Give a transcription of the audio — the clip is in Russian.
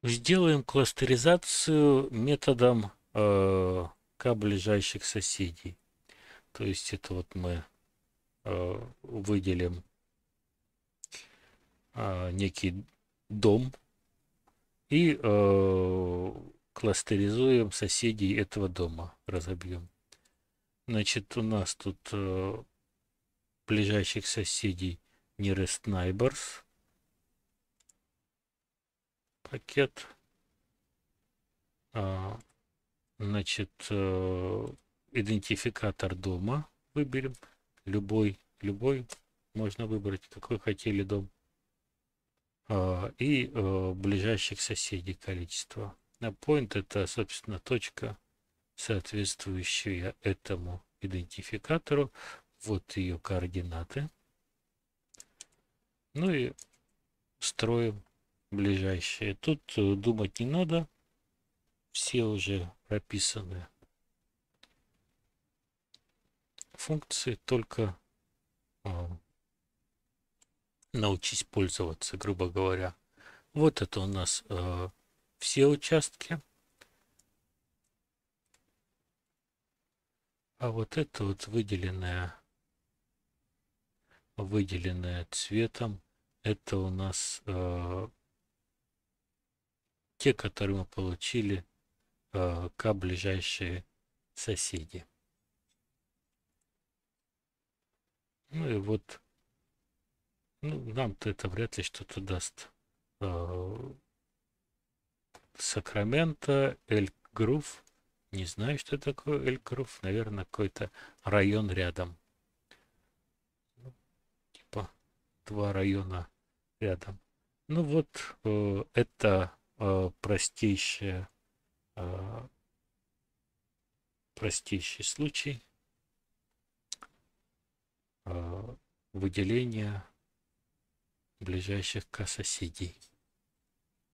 Сделаем кластеризацию методом к ближайших соседей. То есть это вот мы выделим некий дом и кластеризуем соседей этого дома, разобьем. Значит, у нас тут ближайших соседей nearest neighbors пакет. Значит, идентификатор дома выберем. Любой можно выбрать, какой хотели дом. И ближайших соседей количество. Point это, собственно, точка, соответствующая этому идентификатору. Вот ее координаты. Ну и строим ближайшие. Тут думать не надо. Все уже прописаны функции, только научись пользоваться, грубо говоря. Вот это у нас все участки. А вот это вот выделенное цветом, это у нас те, которые мы получили к ближайшие соседи. Ну и вот, нам-то это вряд ли что-то даст. Сакраменто, Эль-Грув. Не знаю, что такое Эль-Грув. Наверное, какой-то район рядом. Типа 2 района рядом. Ну вот, это простейший случай выделения ближайших к соседей.